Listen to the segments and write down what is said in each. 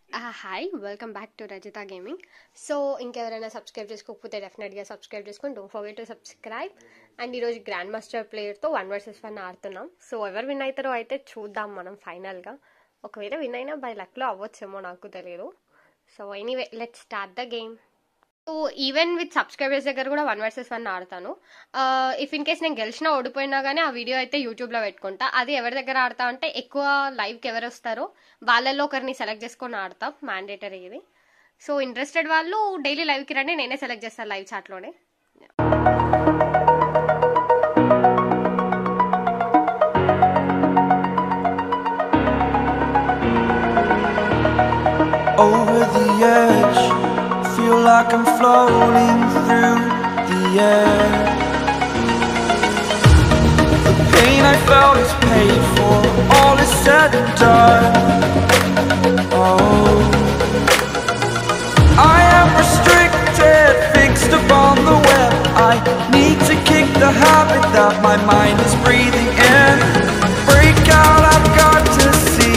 Hi, welcome back to Rajita Gaming. So, ఇంకెవరైనా subscribe చేసుకోకపోతే డెఫినెట్గా సబ్స్క్రైబ్ చేసుకొని don't forget to subscribe. And ఈరోజు గ్రాండ్ మాస్టర్ ప్లేయర్తో 1 vs 1 ఆడుతున్నాం. సో ఎవరు విన్ అవుతారో అయితే చూద్దాం మనం ఫైనల్గా. ఒకవేళ విన్ అయినా బై లక్లో అవ్వచ్చేమో, నాకు తెలియదు. So anyway let's start the game. So even with subscribers దగ్గర కూడా 1 vs 1 ఆడతాను. ఇఫ్ ఇన్ కేస్ నేను గెలిచినా ఓడిపోయినా కానీ ఆ వీడియో అయితే యూట్యూబ్లో పెట్టుకుంటా. అది ఎవరి దగ్గర ఆడతా అంటే ఎక్కువ లైవ్కి ఎవరు వస్తారో వాళ్ళల్లో ఒకరిని సెలెక్ట్ చేసుకొని ఆడతాం, మ్యాండేటరీ ఇది. సో ఇంట్రెస్టెడ్ వాళ్ళు డైలీ లైవ్కి రండి, నేనే సెలెక్ట్ చేస్తాను లైవ్ చాట్లోనే. Over the edge, feel like I'm floating through the air. The pain I felt is paid for, all is said and done. Oh, I am restricted, fixed upon the web. I need to kick the habit that my mind is breathing in. Break out, I've got to see.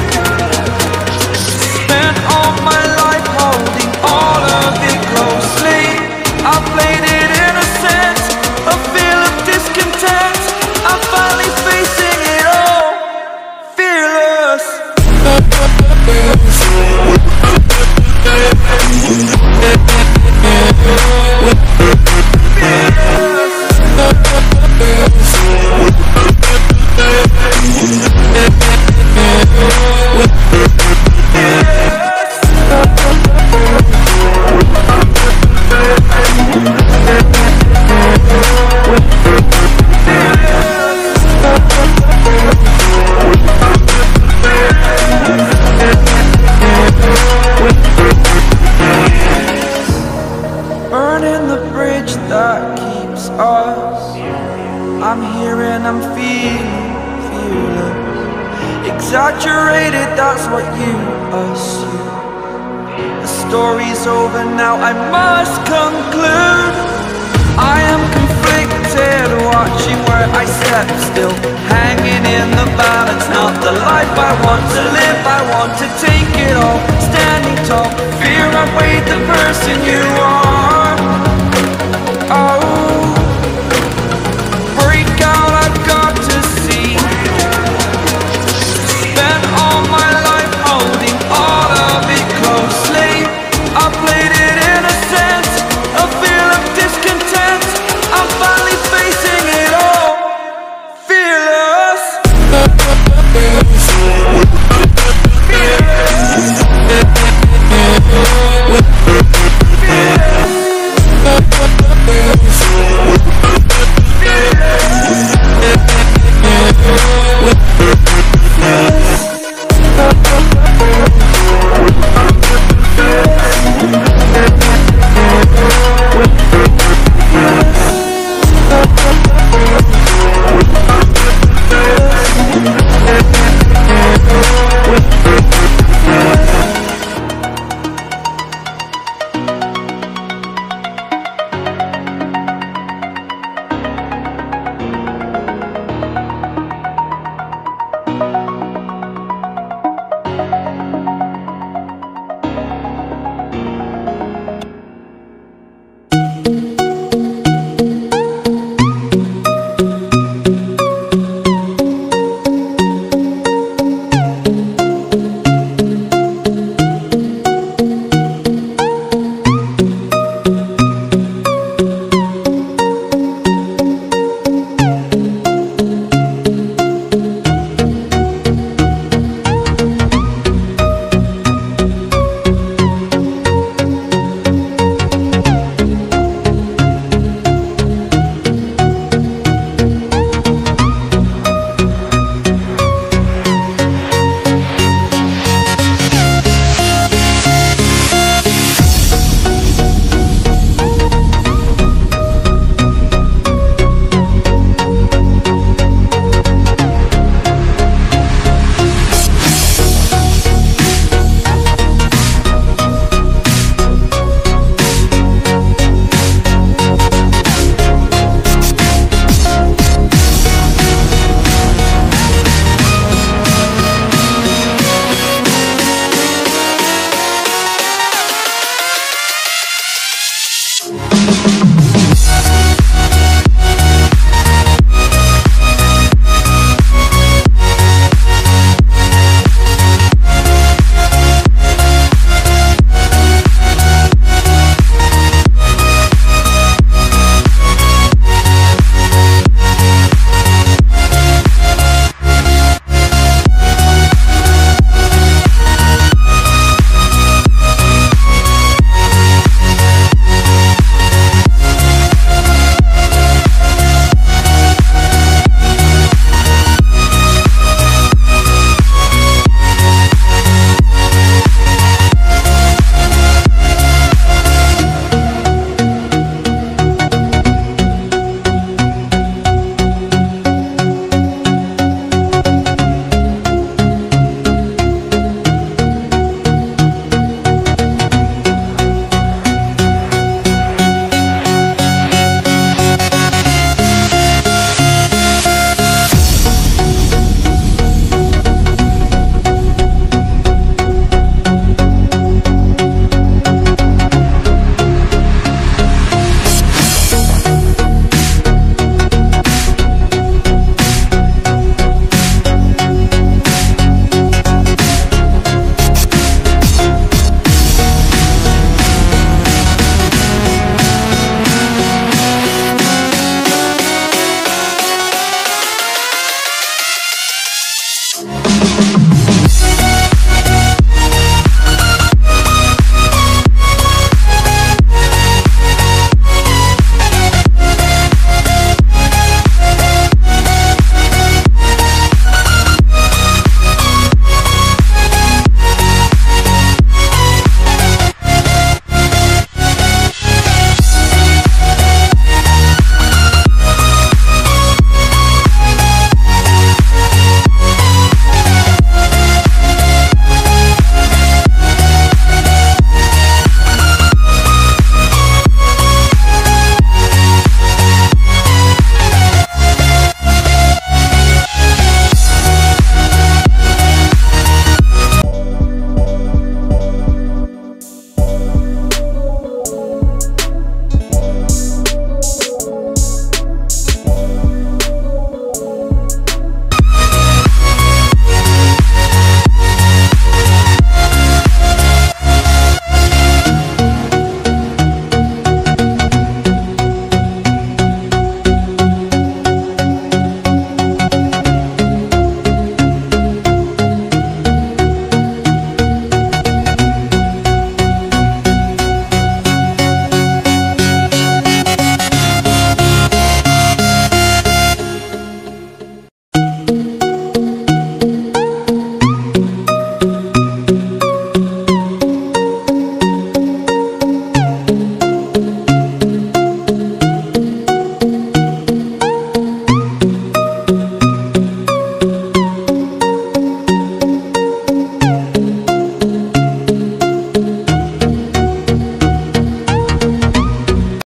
Spent all my life holding all of it closely. I played it innocent, a feel of discontent. I'm finally facing it all, fearless. Burning the bridge that keeps us. I'm here and I'm feeling fearless. Exaggerated, that's what you assume. The story's over now, I must conclude. I am conflicted, watching where I step still, hanging in the balance. Not the life I want to live,